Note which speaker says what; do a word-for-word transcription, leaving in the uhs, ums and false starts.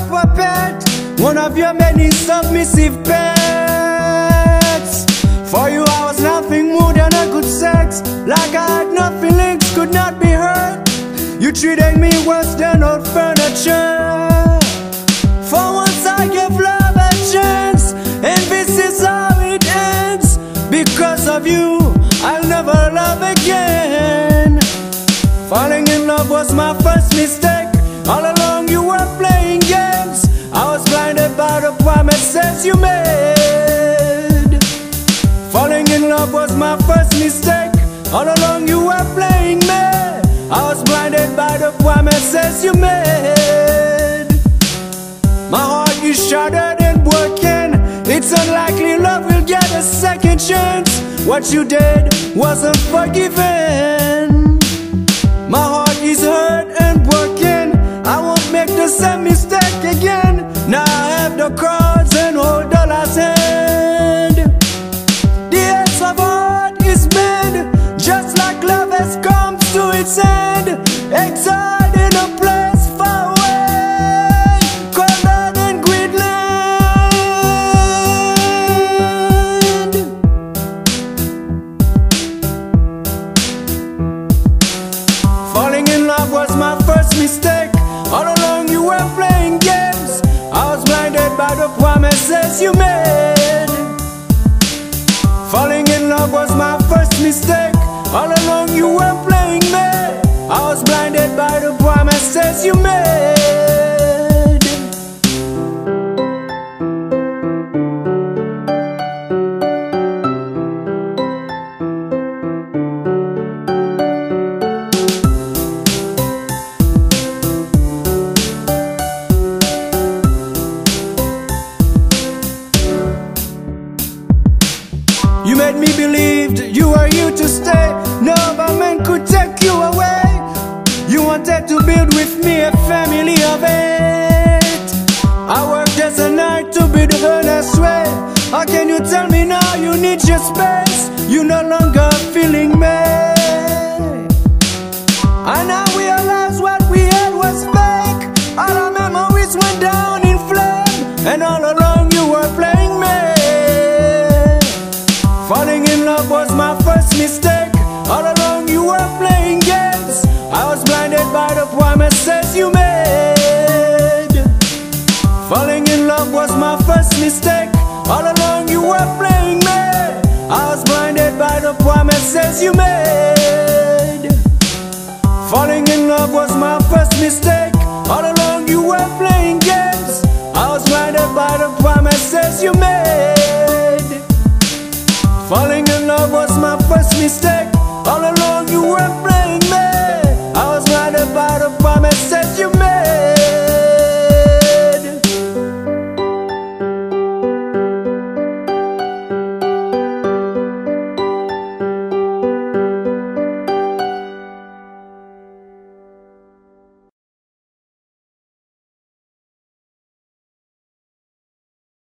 Speaker 1: puppet, one of your many submissive pets. For you I was nothing more than a good sex, like I had no feelings, could not be hurt. You treated me worse than old furniture. For once I gave love a chance, and this is how it ends. Because of you, I'll never love again. Falling in love was my first mistake. All along you were playing games. I was blinded by the promises you made. Falling in love was my first mistake. All along you were playing me. I was blinded by the promises you made. My heart is shattered and broken. It's unlikely love will get a second chance. What you did wasn't forgiven. My heart is hurt and broken. I won't make the same mistake again. Now I have the cards and hold dollars hand. The ace of heart is bent, just like love has come to its end. Exiled in a place far away, colder than Greenland. Falling in love was my first mistake. All along you were playing games. I was blinded by the promises you made. Falling in love was my first mistake. All along you were playing me. I was blinded by the promises you made. You made me believe you were here to stay. No other man could take you away. You wanted to build with me a family of eight. I worked as a night to be the honest way. How can you tell me now you need your space? You no longer feeling me. I now realize what we had was fake. All our memories went down in flame, and all along you were playing me. Falling in love was my first mistake. All along you were playing games. I was blinded by the promises you made. Falling in love was my first mistake. All along you were playing me. I was blinded by the promises you made. Falling in love was my first mistake. All along you were playing games. I was blinded by the promises you made. Falling in love was my first mistake.